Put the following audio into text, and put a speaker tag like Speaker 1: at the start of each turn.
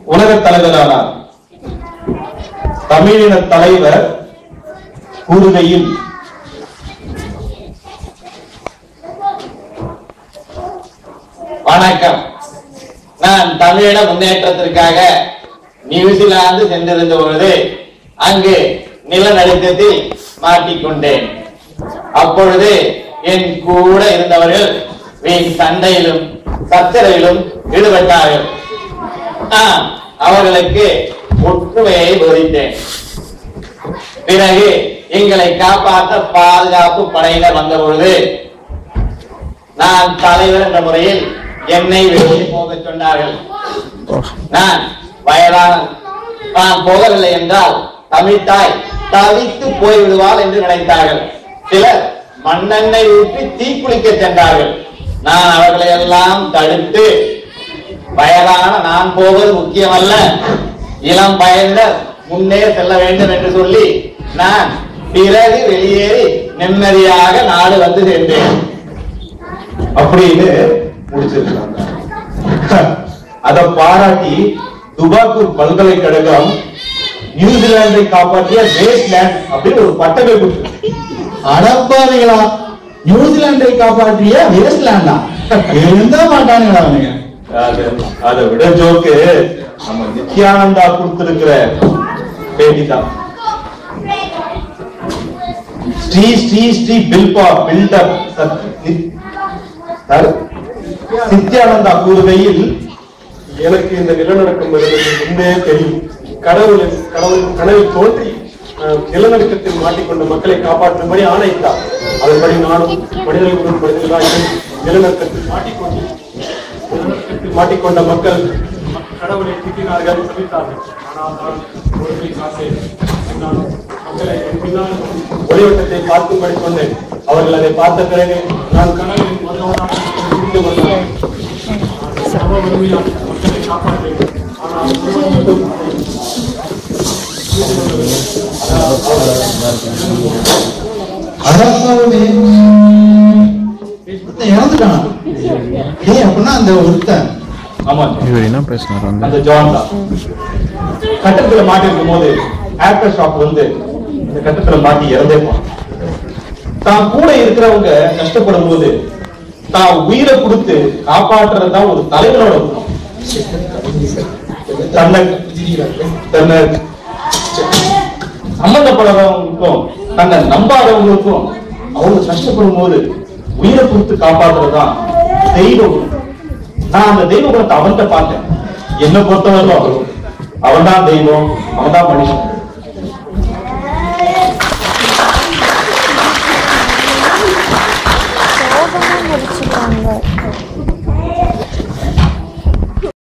Speaker 1: உலக தலைவரானார். தமிழின தலைவர் கூறுகையில் வணக்கம், நான் தமிழீழ முன்னேற்றத்திற்காக நியூசிலாந்து சென்றிருந்த பொழுது அங்கு நிலநடுக்கத்தில் மாட்டிக்கொண்டேன். அப்பொழுது என் கூட இருந்தவர்கள் வீண் சண்டையிலும் சச்சரவிலும் ஈடுபட்டார்கள். நான் அவர்களுக்கு ஒற்றுமையை போதித்தேன். பிறகு எங்களை காப்பாற்ற பாதுகாப்பு படையினர் வந்த பொழுது நான் தலைவர் என்ற முறையில் என்னை வெளியே போக சொன்னார்கள். நான் வயதான நான் போகவில்லை என்றால் தமிழ்த்தாய் தவித்து போய்விடுவாள் என்று நினைத்தார்கள். சிலர் மண்ணெண்ணெய் ஊற்றி தீக்குளிக்க சென்றார்கள். நான் அவர்களை எல்லாம் தடுத்து, வயதான நான் போவது முக்கியமல்ல, இளம் வயதினர் முன்னே செல்ல வேண்டும் என்று சொல்லி நான் பிறகு வெளியேறி நிம்மதியாக நாடு வந்து சேர்ந்தேன் அப்படின்னு முடிச்சிருக்காங்க. அதை பாராட்டி துபாக்கூர் பல்கலைக்கழகம் நியூசிலாந்தை காப்பாற்றிய வேஸ்ட்லேண்ட் அப்படின்னு ஒரு பட்டத்தை கொடுத்து,
Speaker 2: அடப்பாவீங்களா, நியூசிலாந்தை காப்பாற்றிய வேஸ்ட்லேண்டா எழுந்த மாட்டானுங்களா அவனுங்க.
Speaker 1: அதை விட ஜோக்கு நம்ம நித்யானந்தா கொடுத்திருக்கிற பேட்டி தான். ஸ்ரீ ஸ்ரீ ஸ்ரீ பில்பா பில்டர் நித்யானந்தா கூறுகையில்,
Speaker 3: எனக்கு இந்த நிலநடுக்கம் முன்னே தெரியும். கடவுளின் கனவில் தோன்றி நிலநடுக்கத்தில் மாட்டிக்கொண்ட மக்களை காப்பாற்றும்படி ஆணைத்தார். அதன்படி நானும் மனிதர்களுடன் மனிதர்களாக நிலநடுக்கத்தில் மாட்டிக்கொண்ட மக்கள் கடவுளை திட்டினார்கள், சபித்தார்கள். ஆனால் நான் மக்களை பின்னால் ஒளிவட்டத்தை பார்க்கும்படி சொன்னேன். அவர்கள் அதை பார்த்த பிறகு நான் கடவுளின் புரிந்து கொண்டேன். சம வறுமையால் மக்களை காப்பாற்றேன். ஆனால்
Speaker 2: இறந்துட்டான். அப்படின்னா அந்த ஒருத்தன்
Speaker 1: அந்த ஜான் தான் கட்டத்துல மாட்டிருக்கும் போது ஆக்டர் ஷாப் வந்து இந்த கட்டத்துல மாட்டி இறந்தேப்பான். தான் கூட இருக்கிறவங்க கஷ்டப்படும் போது தான் உயிரை கொடுத்து காப்பாற்றுறதுதான் ஒரு தலைவனோட குணம். தன்னை சம்பந்தப்படுறவங்களுக்கும் தன்னை நம்பாதவங்களுக்கும் அவங்க கஷ்டப்படும் போது உயிரை கொடுத்து காப்பாற்றுறதுதான் தெய்வம். நான் அந்த தெய்வ குணத்தை அவன்கிட்ட பார்த்தேன். என்ன பொறுத்தவரைக்கும் அவன் தான் தெய்வம், அவன் தான் மனுஷன்.